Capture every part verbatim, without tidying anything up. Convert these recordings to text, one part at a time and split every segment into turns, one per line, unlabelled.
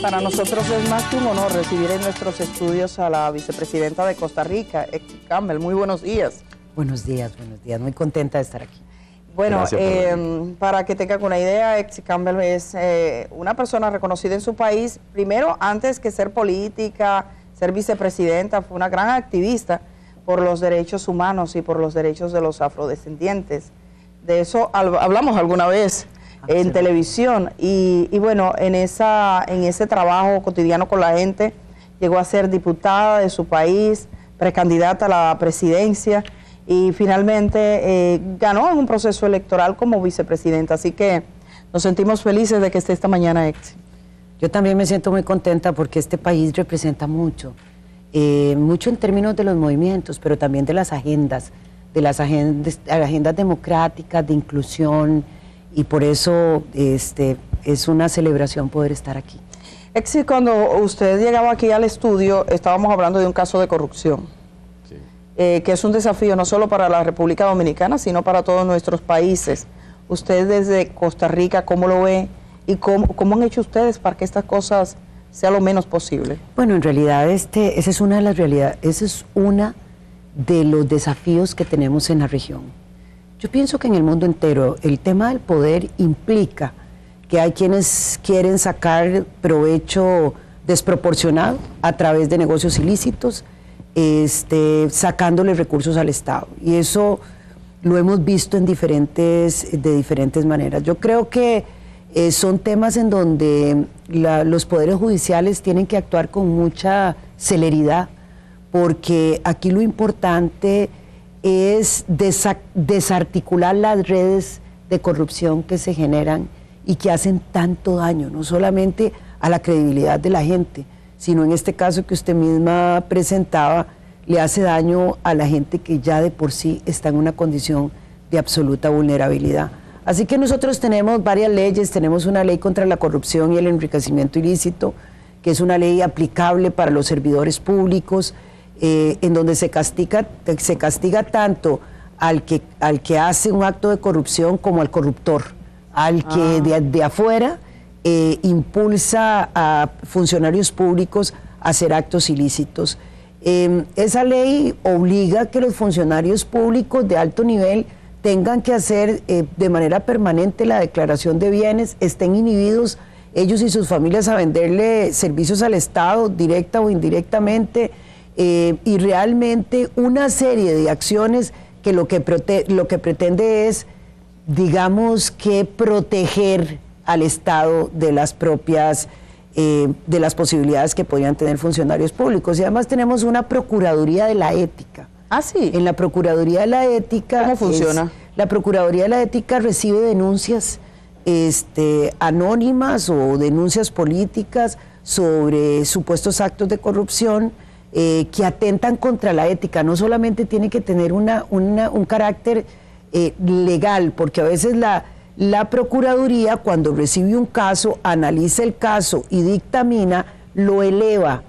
Para nosotros es más que un honor recibir en nuestros estudios a la vicepresidenta de Costa Rica, Exi Campbell. Muy buenos días.
Buenos días, buenos días. Muy contenta de estar aquí.
Bueno, eh, para que tengan una idea, Exi Campbell es eh, una persona reconocida en su país. Primero, antes que ser política, ser vicepresidenta, fue una gran activista por los derechos humanos y por los derechos de los afrodescendientes. De eso hablamos alguna vez en televisión y, y bueno, en, esa, en ese trabajo cotidiano con la gente, llegó a ser diputada de su país, precandidata a la presidencia y finalmente eh, ganó en un proceso electoral como vicepresidenta. Así que nos sentimos felices de que esté esta mañana, Exi.
Yo también me siento muy contenta porque este país representa mucho, eh, mucho en términos de los movimientos, pero también de las agendas, de las agendas, agendas democráticas, de inclusión, y por eso este, es una celebración poder estar aquí.
Exi, cuando usted llegaba aquí al estudio, estábamos hablando de un caso de corrupción, sí. eh, que es un desafío no solo para la República Dominicana, sino para todos nuestros países. Usted desde Costa Rica, ¿cómo lo ve? ¿Y cómo, cómo han hecho ustedes para que estas cosas sea lo menos posible?
Bueno, en realidad este, esa es una de las realidades, esa es una de los desafíos que tenemos en la región. Yo pienso que en el mundo entero el tema del poder implica que hay quienes quieren sacar provecho desproporcionado a través de negocios ilícitos, este, sacándole recursos al Estado. Y eso lo hemos visto en diferentes, de diferentes maneras. Yo creo que eh, son temas en donde la, los poderes judiciales tienen que actuar con mucha celeridad, porque aquí lo importante es desarticular las redes de corrupción que se generan y que hacen tanto daño, no solamente a la credibilidad de la gente, sino en este caso que usted misma presentaba, le hace daño a la gente que ya de por sí está en una condición de absoluta vulnerabilidad. Así que nosotros tenemos varias leyes, tenemos una ley contra la corrupción y el enriquecimiento ilícito, que es una ley aplicable para los servidores públicos, Eh, en donde se castiga, se castiga tanto al que, al que hace un acto de corrupción como al corruptor, al que ah. de, de afuera eh, impulsa a funcionarios públicos a hacer actos ilícitos. Eh, esa ley obliga a que los funcionarios públicos de alto nivel tengan que hacer eh, de manera permanente la declaración de bienes, estén inhibidos ellos y sus familias a venderle servicios al Estado, directa o indirectamente. Eh, y realmente una serie de acciones que lo que, prote lo que pretende es, digamos que proteger al Estado de las propias, eh, de las posibilidades que podrían tener funcionarios públicos. Y además tenemos una Procuraduría de la Ética.
Ah, sí.
En la Procuraduría de la Ética...
¿Cómo funciona?
Es, la Procuraduría de la Ética recibe denuncias este, anónimas o denuncias políticas sobre supuestos actos de corrupción, Eh, que atentan contra la ética. No solamente tiene que tener una, una, un carácter eh, legal, porque a veces la, la Procuraduría, cuando recibe un caso, analiza el caso y dictamina, lo eleva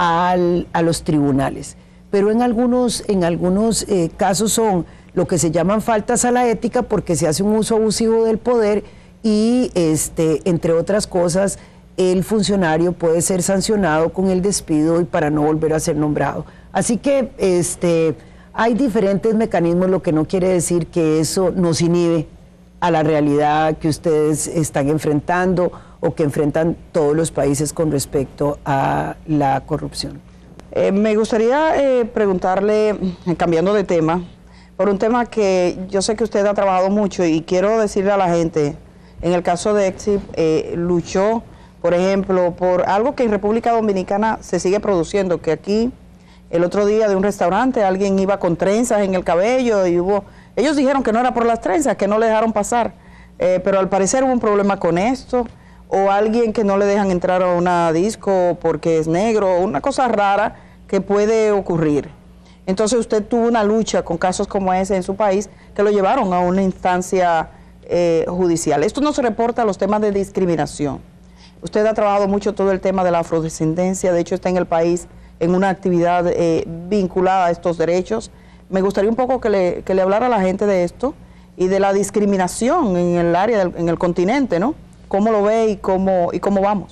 al, a los tribunales. Pero en algunos, en algunos eh, casos son lo que se llaman faltas a la ética, porque se hace un uso abusivo del poder y, este, entre otras cosas, el funcionario puede ser sancionado con el despido y para no volver a ser nombrado. Así que este, hay diferentes mecanismos, lo que no quiere decir que eso nos inhibe a la realidad que ustedes están enfrentando o que enfrentan todos los países con respecto a la corrupción.
Eh, me gustaría eh, preguntarle, cambiando de tema, por un tema que yo sé que usted ha trabajado mucho y quiero decirle a la gente, en el caso de Exi, eh, luchó, por ejemplo, por algo que en República Dominicana se sigue produciendo, que aquí el otro día de un restaurante alguien iba con trenzas en el cabello y hubo, ellos dijeron que no era por las trenzas, que no le dejaron pasar, eh, pero al parecer hubo un problema con esto, o alguien que no le dejan entrar a una disco porque es negro, una cosa rara que puede ocurrir. Entonces usted tuvo una lucha con casos como ese en su país que lo llevaron a una instancia eh, judicial. Esto no se reporta a los temas de discriminación. Usted ha trabajado mucho todo el tema de la afrodescendencia, de hecho está en el país en una actividad eh, vinculada a estos derechos. Me gustaría un poco que le, que le hablara a la gente de esto y de la discriminación en el área, del, en el continente, ¿no? ¿Cómo lo ve y cómo, y cómo vamos?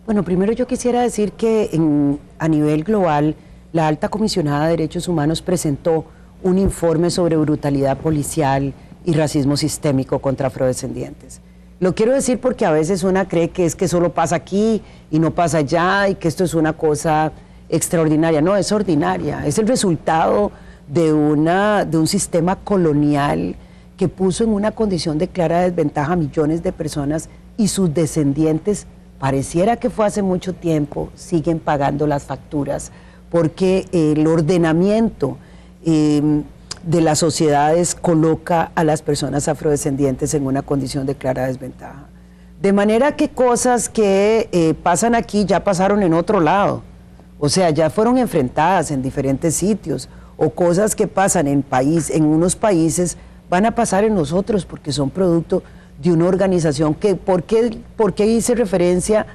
Bueno, primero yo quisiera decir que en, a nivel global, la Alta Comisionada de Derechos Humanos presentó un informe sobre brutalidad policial y racismo sistémico contra afrodescendientes. Lo quiero decir porque a veces una cree que es que solo pasa aquí y no pasa allá y que esto es una cosa extraordinaria. No, es ordinaria, es el resultado de, una, de un sistema colonial que puso en una condición de clara desventaja a millones de personas y sus descendientes, pareciera que fue hace mucho tiempo, siguen pagando las facturas porque el ordenamiento eh, de las sociedades coloca a las personas afrodescendientes en una condición de clara desventaja. De manera que cosas que eh, pasan aquí ya pasaron en otro lado, o sea, ya fueron enfrentadas en diferentes sitios, o cosas que pasan en, país, en unos países van a pasar en nosotros porque son producto de una organización que, ¿por qué, por qué hice referencia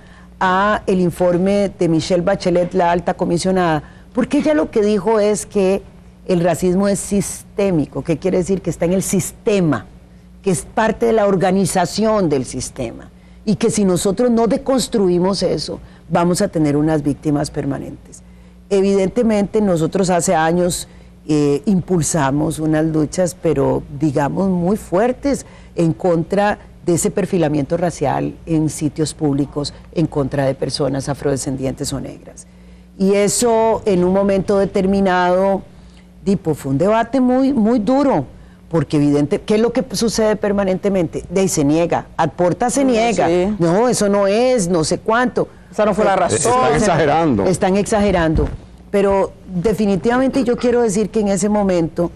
a el informe de Michelle Bachelet, la alta comisionada? Porque ella lo que dijo es que el racismo es sistémico. ¿Qué quiere decir? Que está en el sistema, que es parte de la organización del sistema, y que si nosotros no deconstruimos eso, vamos a tener unas víctimas permanentes. Evidentemente nosotros hace años eh, impulsamos unas luchas, pero digamos muy fuertes, en contra de ese perfilamiento racial en sitios públicos, en contra de personas afrodescendientes o negras. Y eso en un momento determinado, tipo, fue un debate muy, muy duro, porque evidente, ¿qué es lo que sucede permanentemente? De ahí se niega, Adporta se niega, sí. No, eso no es, no sé cuánto.
Esa no fue la razón.
Están exagerando.
Están exagerando, pero definitivamente yo quiero decir que en ese momento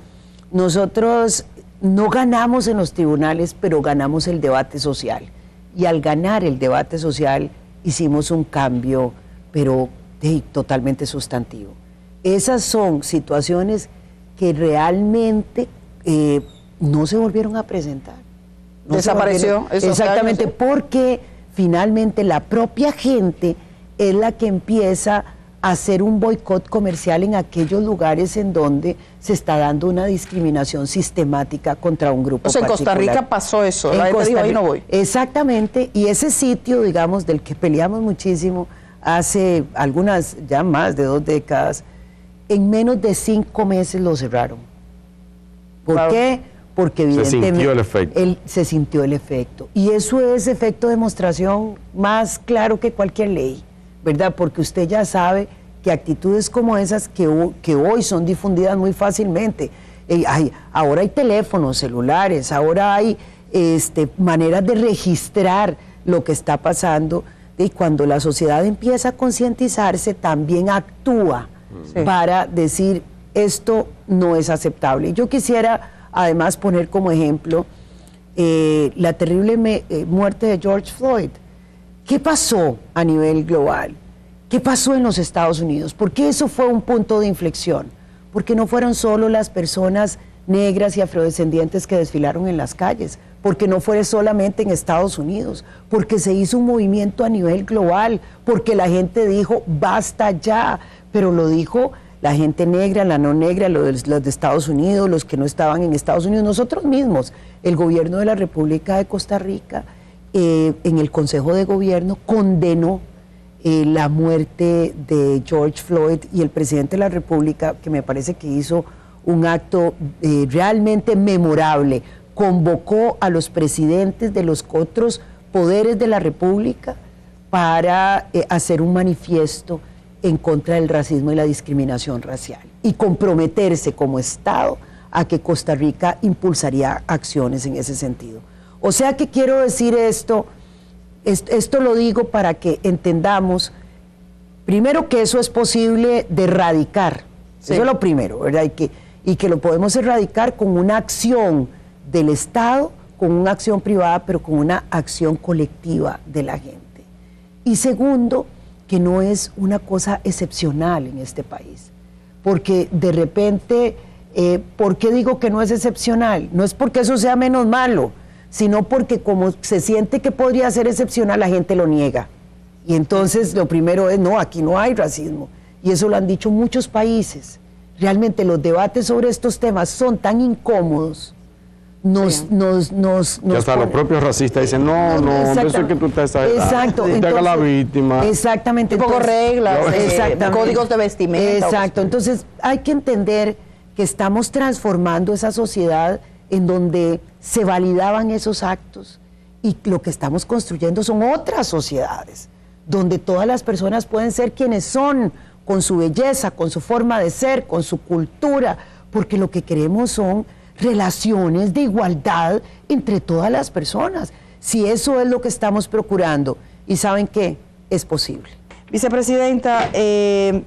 nosotros no ganamos en los tribunales, pero ganamos el debate social. Y al ganar el debate social hicimos un cambio, pero hey, totalmente sustantivo. Esas son situaciones que realmente eh, no se volvieron a presentar. No
Desapareció.
Exactamente, años, ¿eh? Porque finalmente la propia gente es la que empieza a hacer un boicot comercial en aquellos lugares en donde se está dando una discriminación sistemática contra un grupo particular.
O sea, en Costa Rica pasó eso, la gente dijo, ahí no voy.
Exactamente, y ese sitio, digamos, del que peleamos muchísimo hace algunas, ya más de dos décadas, en menos de cinco meses lo cerraron. ¿Por claro. qué? Porque evidentemente
se sintió el efecto.
El, se sintió el efecto. Y eso es efecto de demostración más claro que cualquier ley, ¿verdad? Porque usted ya sabe que actitudes como esas que, que hoy son difundidas muy fácilmente, eh, hay, ahora hay teléfonos celulares, ahora hay este, maneras de registrar lo que está pasando, y cuando la sociedad empieza a concientizarse, también actúa sí. para decir, esto no es aceptable. Yo quisiera además poner como ejemplo eh, la terrible me, eh, muerte de George Floyd. ¿Qué pasó a nivel global? ¿Qué pasó en los Estados Unidos? ¿Por qué eso fue un punto de inflexión? Porque no fueron solo las personas negras y afrodescendientes que desfilaron en las calles, porque no fue solamente en Estados Unidos, porque se hizo un movimiento a nivel global, porque la gente dijo, basta ya, pero lo dijo la gente negra, la no negra, los de, los de Estados Unidos, los que no estaban en Estados Unidos, nosotros mismos, el gobierno de la República de Costa Rica, eh, en el Consejo de Gobierno, condenó eh, la muerte de George Floyd, y el presidente de la República, que me parece que hizo un acto eh, realmente memorable, convocó a los presidentes de los otros poderes de la República para eh, hacer un manifiesto en contra del racismo y la discriminación racial, y comprometerse como Estado a que Costa Rica impulsaría acciones en ese sentido. O sea que quiero decir esto, esto, esto lo digo para que entendamos, primero, que eso es posible de erradicar, sí. Eso es lo primero, ¿verdad? Y que, y que lo podemos erradicar con una acción del Estado, con una acción privada, pero con una acción colectiva de la gente. Y segundo, que no es una cosa excepcional en este país, porque de repente, eh, ¿por qué digo que no es excepcional? No es porque eso sea menos malo, sino porque como se siente que podría ser excepcional, la gente lo niega. Y entonces lo primero es, no, aquí no hay racismo, y eso lo han dicho muchos países. Realmente los debates sobre estos temas son tan incómodos, nos,
sí.
nos, nos, nos
y hasta
pone...
los propios racistas dicen, no, no, eso es que tú estás ahí.
Exacto.
Te haga la víctima.
Exactamente.
Un poco reglas, eh,
exactamente.
códigos de vestimenta.
Exacto. Entonces, hay que entender que estamos transformando esa sociedad en donde se validaban esos actos y lo que estamos construyendo son otras sociedades, donde todas las personas pueden ser quienes son, con su belleza, con su forma de ser, con su cultura, porque lo que queremos son relaciones de igualdad entre todas las personas. Si eso es lo que estamos procurando, y ¿saben qué? Es posible.
Vicepresidenta, eh,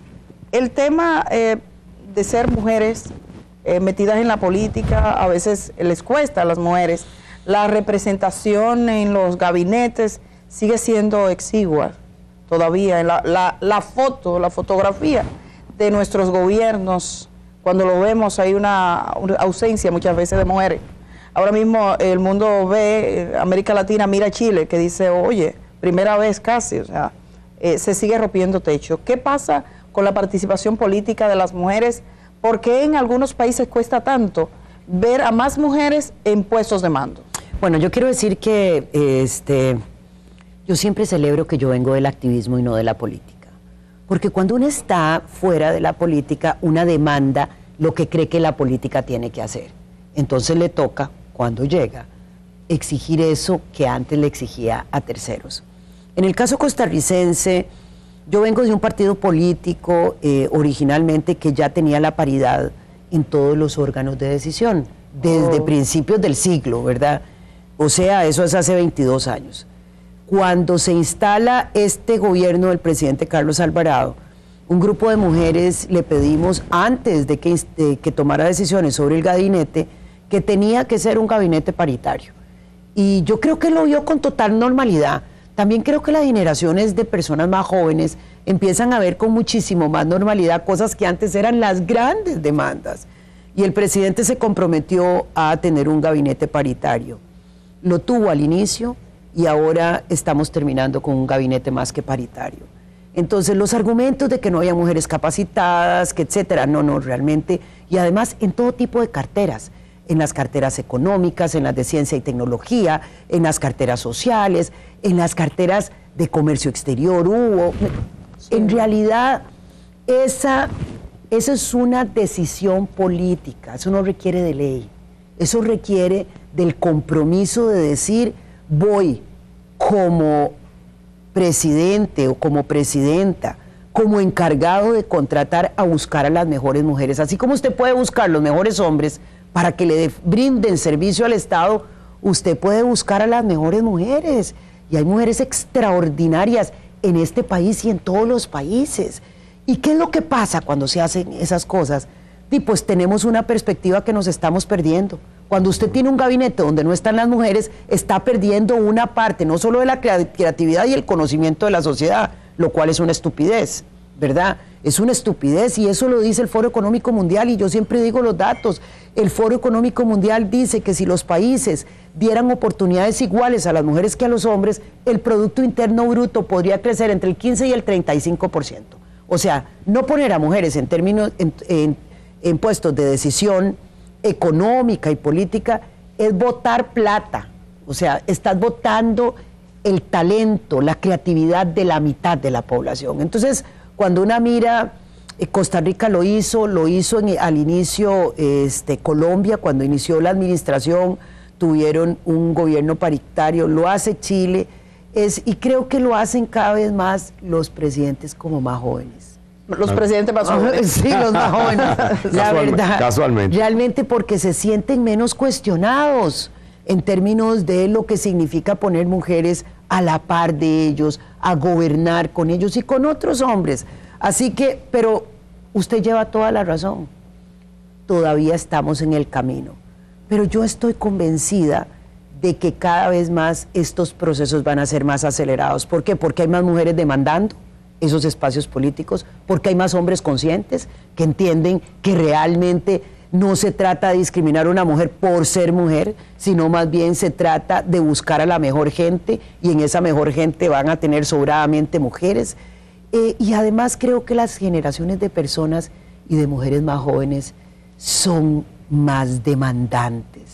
el tema eh, de ser mujeres eh, metidas en la política, a veces les cuesta a las mujeres. La representación en los gabinetes sigue siendo exigua todavía. La, la, la foto, la fotografía de nuestros gobiernos, cuando lo vemos hay una, una ausencia muchas veces de mujeres. Ahora mismo el mundo ve, América Latina mira a Chile, que dice, oye, primera vez casi, o sea, eh, se sigue rompiendo techo. ¿Qué pasa con la participación política de las mujeres? ¿Por qué en algunos países cuesta tanto ver a más mujeres en puestos de mando?
Bueno, yo quiero decir que este, yo siempre celebro que yo vengo del activismo y no de la política. Porque cuando uno está fuera de la política, una demanda lo que cree que la política tiene que hacer. Entonces le toca, cuando llega, exigir eso que antes le exigía a terceros. En el caso costarricense, yo vengo de un partido político eh, originalmente que ya tenía la paridad en todos los órganos de decisión, desde oh. principios del siglo, ¿verdad? O sea, eso es hace veintidós años. Cuando se instala este gobierno del presidente Carlos Alvarado, un grupo de mujeres le pedimos, antes de que, de que tomara decisiones sobre el gabinete, que tenía que ser un gabinete paritario. Y yo creo que lo vio con total normalidad. También creo que las generaciones de personas más jóvenes empiezan a ver con muchísimo más normalidad cosas que antes eran las grandes demandas. Y el presidente se comprometió a tener un gabinete paritario. Lo tuvo al inicio y ahora estamos terminando con un gabinete más que paritario. Entonces los argumentos de que no había mujeres capacitadas, que etcétera, no, no, realmente, y además en todo tipo de carteras, en las carteras económicas, en las de ciencia y tecnología, en las carteras sociales, en las carteras de comercio exterior hubo. Sí. En realidad, esa, esa es una decisión política, eso no requiere de ley, eso requiere del compromiso de decir, voy como presidente o como presidenta, como encargado de contratar a buscar a las mejores mujeres. Así como usted puede buscar los mejores hombres para que le de, brinden servicio al Estado, usted puede buscar a las mejores mujeres. Y hay mujeres extraordinarias en este país y en todos los países. ¿Y qué es lo que pasa cuando se hacen esas cosas? Y pues tenemos una perspectiva que nos estamos perdiendo. Cuando usted tiene un gabinete donde no están las mujeres, está perdiendo una parte, no solo de la creatividad y el conocimiento de la sociedad, lo cual es una estupidez, ¿verdad? Es una estupidez y eso lo dice el Foro Económico Mundial y yo siempre digo los datos. El Foro Económico Mundial dice que si los países dieran oportunidades iguales a las mujeres que a los hombres, el Producto Interno Bruto podría crecer entre el quince y el treinta y cinco por ciento. O sea, no poner a mujeres en términos, en, en, en puestos de decisión económica y política es botar plata. O sea, estás botando el talento, la creatividad de la mitad de la población. Entonces, cuando una mira, eh, Costa Rica lo hizo, lo hizo en, al inicio este, Colombia, cuando inició la administración, tuvieron un gobierno paritario, lo hace Chile, es, y creo que lo hacen cada vez más los presidentes como más jóvenes.
Los presidentes más jóvenes.
Sí, los más jóvenes. La verdad.
Casualmente.
Realmente porque se sienten menos cuestionados en términos de lo que significa poner mujeres a la par de ellos, a gobernar con ellos y con otros hombres. Así que, pero usted lleva toda la razón. Todavía estamos en el camino. Pero yo estoy convencida de que cada vez más estos procesos van a ser más acelerados. ¿Por qué? Porque hay más mujeres demandando esos espacios políticos, porque hay más hombres conscientes que entienden que realmente no se trata de discriminar a una mujer por ser mujer, sino más bien se trata de buscar a la mejor gente y en esa mejor gente van a tener sobradamente mujeres. Eh, y además creo que las generaciones de personas y de mujeres más jóvenes son más demandantes.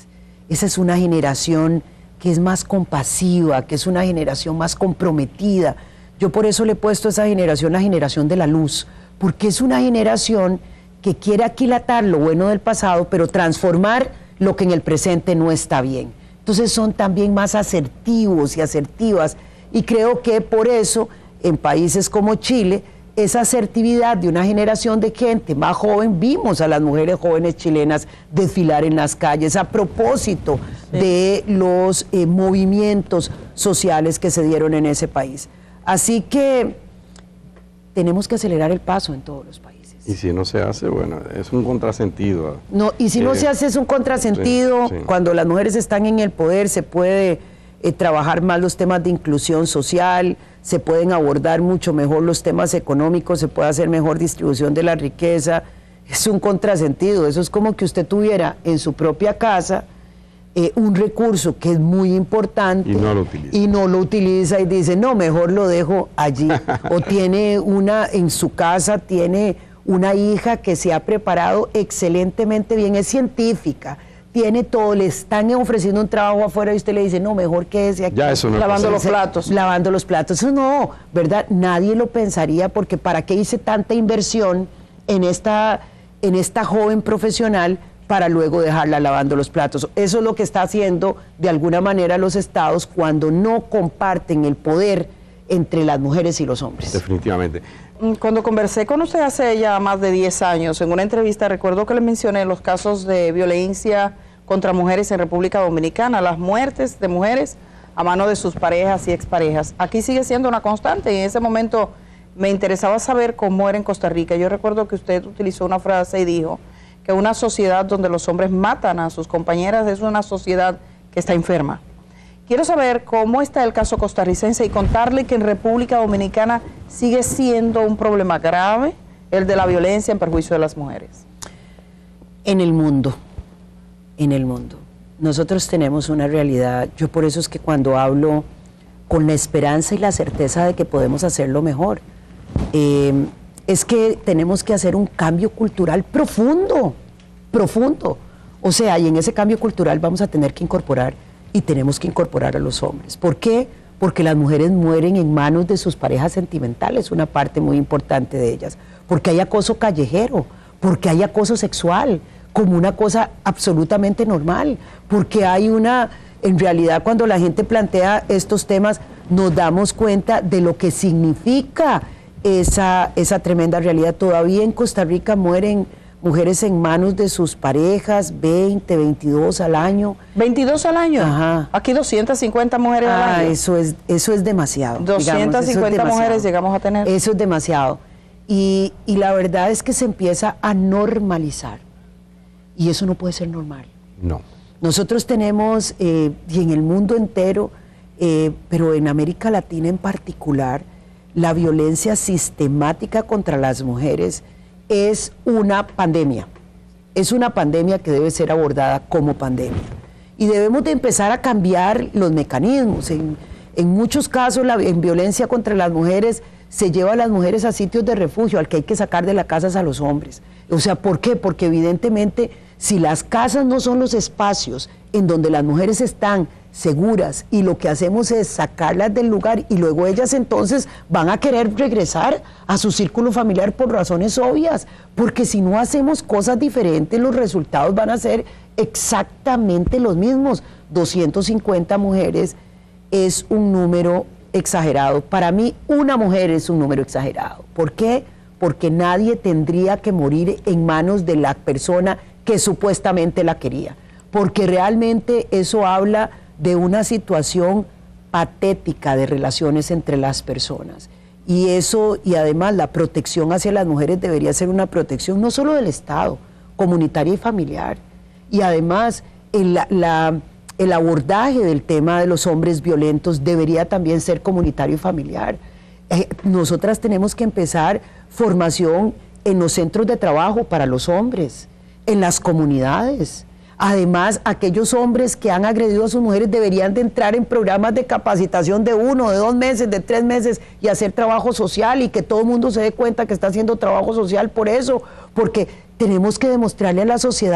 esa es una generación que es más compasiva, que es una generación más comprometida. Yo por eso le he puesto a esa generación la generación de la luz, porque es una generación que quiere aquilatar lo bueno del pasado, pero transformar lo que en el presente no está bien. Entonces son también más asertivos y asertivas, y creo que por eso en países como Chile, esa asertividad de una generación de gente más joven, vimos a las mujeres jóvenes chilenas desfilar en las calles a propósito sí. de los eh, movimientos sociales que se dieron en ese país. Así que tenemos que acelerar el paso en todos los países.
Y si no se hace, bueno, es un contrasentido.
No, y si eh, no se hace es un contrasentido, sí, sí. Cuando las mujeres están en el poder se puede eh, trabajar más los temas de inclusión social, se pueden abordar mucho mejor los temas económicos, se puede hacer mejor distribución de la riqueza. Es un contrasentido, eso es como que usted tuviera en su propia casa eh, un recurso que es muy importante
y no lo utiliza.
y no lo utiliza y dice, no, mejor lo dejo allí. O tiene una, en su casa tiene una hija que se ha preparado excelentemente bien, es científica, tiene todo, le están ofreciendo un trabajo afuera y usted le dice, no, mejor quédese aquí.
Ya eso no
lavando los platos.
Lavando los platos. Eso no, ¿verdad? Nadie lo pensaría, porque ¿para qué hice tanta inversión en esta, en esta joven profesional para luego dejarla lavando los platos? Eso es lo que está haciendo de alguna manera los estados cuando no comparten el poder entre las mujeres y los hombres.
Definitivamente.
Cuando conversé con usted hace ya más de diez años, en una entrevista, recuerdo que le mencioné los casos de violencia contra mujeres en República Dominicana, las muertes de mujeres a mano de sus parejas y exparejas. Aquí sigue siendo una constante y en ese momento me interesaba saber cómo era en Costa Rica. Yo recuerdo que usted utilizó una frase y dijo que una sociedad donde los hombres matan a sus compañeras es una sociedad que está enferma. Quiero saber cómo está el caso costarricense y contarle que en República Dominicana sigue siendo un problema grave el de la violencia en perjuicio de las mujeres.
En el mundo, en el mundo. Nosotros tenemos una realidad, yo por eso es que cuando hablo con la esperanza y la certeza de que podemos hacerlo mejor, eh, es que tenemos que hacer un cambio cultural profundo, profundo. O sea, y en ese cambio cultural vamos a tener que incorporar y tenemos que incorporar a los hombres. ¿Por qué? Porque las mujeres mueren en manos de sus parejas sentimentales, una parte muy importante de ellas. Porque hay acoso callejero, porque hay acoso sexual, como una cosa absolutamente normal. Porque hay una, en realidad cuando la gente plantea estos temas, nos damos cuenta de lo que significa esa, esa tremenda realidad. Todavía en Costa Rica mueren mujeres en manos de sus parejas, veinte, veintidós al año.
¿veintidós al año?
Ajá.
Aquí doscientas cincuenta mujeres
ah,
al año.
Eso es, eso es demasiado.
doscientas cincuenta
digamos, es
mujeres llegamos a tener.
Eso es demasiado. Y, y la verdad es que se empieza a normalizar. Y eso no puede ser normal.
No.
Nosotros tenemos, eh, y en el mundo entero, eh, pero en América Latina en particular, la violencia sistemática contra las mujeres es una pandemia, es una pandemia que debe ser abordada como pandemia. Y debemos de empezar a cambiar los mecanismos. En, en muchos casos, la en violencia contra las mujeres se lleva a las mujeres a sitios de refugio, al que hay que sacar de las casas a los hombres. O sea, ¿por qué? Porque evidentemente, si las casas no son los espacios en donde las mujeres están seguras y lo que hacemos es sacarlas del lugar y luego ellas entonces van a querer regresar a su círculo familiar por razones obvias, porque si no hacemos cosas diferentes los resultados van a ser exactamente los mismos. doscientas cincuenta mujeres es un número exagerado. Para mí una mujer es un número exagerado. ¿Por qué? Porque nadie tendría que morir en manos de la persona que supuestamente la quería, porque realmente eso habla de una situación patética de relaciones entre las personas. Y eso, y además la protección hacia las mujeres debería ser una protección no solo del Estado, comunitaria y familiar. Y además el, la, el abordaje del tema de los hombres violentos debería también ser comunitario y familiar. Eh, nosotras tenemos que empezar formación en los centros de trabajo para los hombres, en las comunidades. Además, aquellos hombres que han agredido a sus mujeres deberían de entrar en programas de capacitación de uno, de dos meses, de tres meses y hacer trabajo social y que todo el mundo se dé cuenta que está haciendo trabajo social por eso, porque tenemos que demostrarle a la sociedad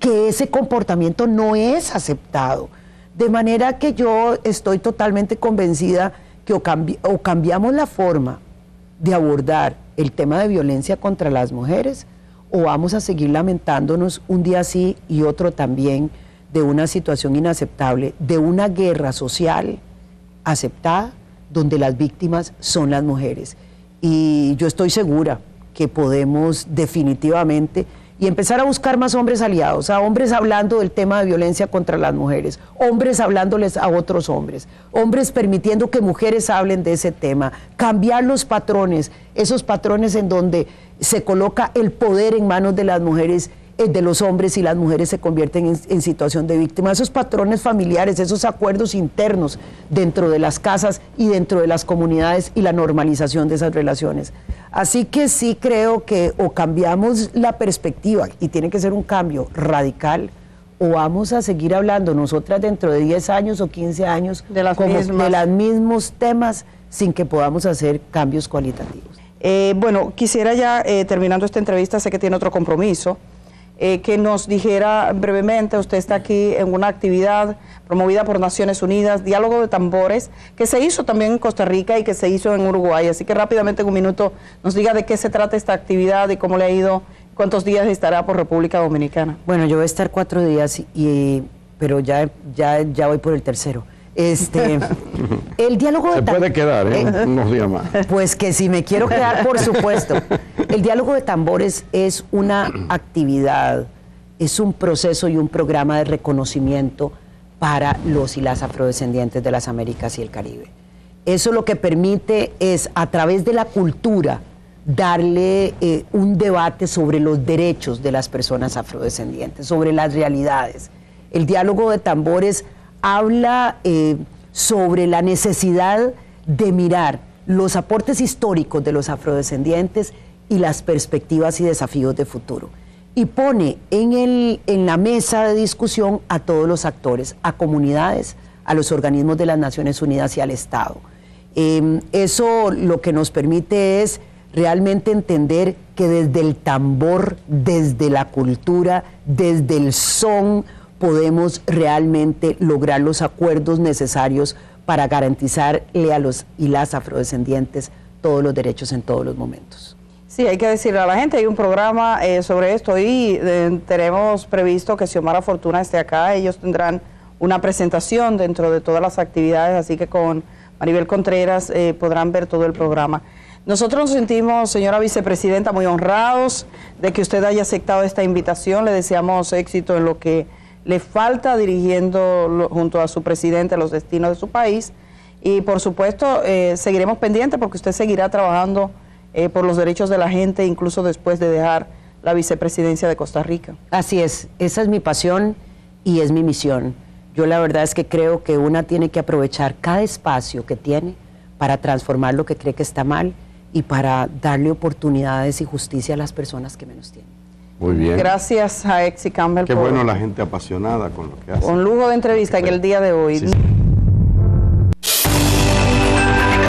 que ese comportamiento no es aceptado. De manera que yo estoy totalmente convencida que o, cambi o cambiamos la forma de abordar el tema de violencia contra las mujeres, o vamos a seguir lamentándonos un día sí y otro también de una situación inaceptable, de una guerra social aceptada, donde las víctimas son las mujeres. Y yo estoy segura que podemos definitivamente y empezar a buscar más hombres aliados, a hombres hablando del tema de violencia contra las mujeres, hombres hablándoles a otros hombres, hombres permitiendo que mujeres hablen de ese tema, cambiar los patrones, esos patrones en donde se coloca el poder en manos de las mujeres, eh, de los hombres, y las mujeres se convierten en, en situación de víctima, esos patrones familiares, esos acuerdos internos dentro de las casas y dentro de las comunidades, y la normalización de esas relaciones. Así que sí creo que o cambiamos la perspectiva, y tiene que ser un cambio radical, o vamos a seguir hablando nosotras dentro de diez años o quince años
de las
como
mismas.
de los mismos temas, sin que podamos hacer cambios cualitativos.
Eh, bueno, quisiera ya, eh, terminando esta entrevista, sé que tiene otro compromiso, eh, que nos dijera brevemente, usted está aquí en una actividad promovida por Naciones Unidas, Diálogo de Tambores, que se hizo también en Costa Rica y que se hizo en Uruguay, así que rápidamente en un minuto nos diga de qué se trata esta actividad y cómo le ha ido, cuántos días estará por República Dominicana.
Bueno, yo voy a estar cuatro días, y, pero ya, ya, ya voy por el tercero. Este, el diálogo
Se
de
puede quedar, ¿eh? Eh, unos días más.
Pues que si me quiero quedar, por supuesto. El diálogo de tambores es una actividad, es un proceso y un programa de reconocimiento para los y las afrodescendientes de las Américas y el Caribe. Eso lo que permite es, a través de la cultura, darle eh, un debate sobre los derechos de las personas afrodescendientes, sobre las realidades. El diálogo de tambores habla eh, sobre la necesidad de mirar los aportes históricos de los afrodescendientes y las perspectivas y desafíos de futuro. Y pone en, el, en la mesa de discusión a todos los actores, a comunidades, a los organismos de las Naciones Unidas y al Estado. Eh, eso lo que nos permite es realmente entender que desde el tambor, desde la cultura, desde el son, podemos realmente lograr los acuerdos necesarios para garantizarle a los y las afrodescendientes todos los derechos en todos los momentos.
Sí, hay que decirle a la gente, hay un programa eh, sobre esto y eh, tenemos previsto que Xiomara Fortuna esté acá. Ellos tendrán una presentación dentro de todas las actividades, así que con Maribel Contreras eh, podrán ver todo el programa. Nosotros nos sentimos, señora vicepresidenta, muy honrados de que usted haya aceptado esta invitación. Le deseamos éxito en lo que le falta dirigiendo lo, junto a su presidente los destinos de su país. Y por supuesto eh, seguiremos pendientes porque usted seguirá trabajando eh, por los derechos de la gente, incluso después de dejar la vicepresidencia de Costa Rica.
Así es, esa es mi pasión y es mi misión. Yo la verdad es que creo que una tiene que aprovechar cada espacio que tiene para transformar lo que cree que está mal y para darle oportunidades y justicia a las personas que menos tienen.
Muy bien.
Gracias a Exy Campbell.
Qué
por,
bueno la gente apasionada con lo que hace.
Un lujo de entrevista en el día de hoy.
Sí, sí.